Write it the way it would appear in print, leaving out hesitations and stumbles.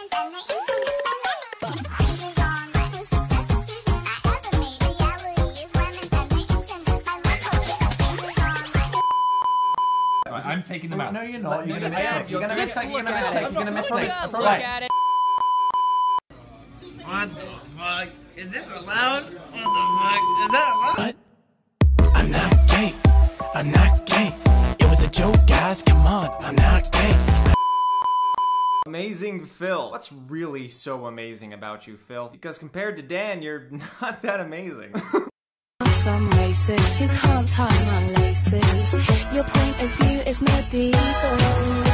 I'm taking the mouse. No, you're not. You're gonna miss. You're gonna miss. You're gonna miss. You're gonna miss. Right. What the fuck? Is this allowed? What the fuck? Is that allowed? What? I'm not gay. I'm not gay. It was a joke, guys. Come on. I'm not gay. Amazing Phil. What's really so amazing about you, Phil? Because compared to Dan, you're not that amazing. Some races, you can't tie my laces. Your point of view is medieval.